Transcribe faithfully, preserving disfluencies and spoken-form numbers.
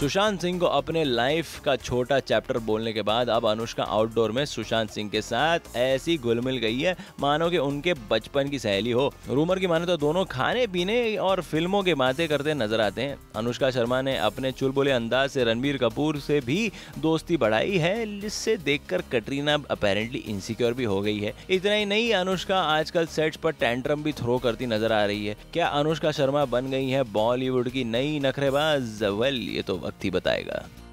सुशांत सिंह को अपने लाइफ का छोटा चैप्टर बोलने के बाद अब अनुष्का आउटडोर में सुशांत सिंह के साथ ऐसी घुल मिल गई है मानो कि उनके बचपन की सहेली हो। रूमर की माने तो दोनों खाने पीने और फिल्मों की बातें करते नजर आते हैं। अनुष्का शर्मा ने अपने चुलबुले अंदाज से रणबीर कपूर से भी दोस्ती बढ़ाई है, जिससे देखकर कटरीना अपेरेंटली इनसिक्योर भी हो गई है। इतना ही नहीं, अनुष्का आजकल सेट्स पर टेंट्रम भी थ्रो करती नजर आ रही है। क्या अनुष्का शर्मा बन गई है बॉलीवुड की नई नखरेबाज? वेल, ये तो वक्त ही बताएगा।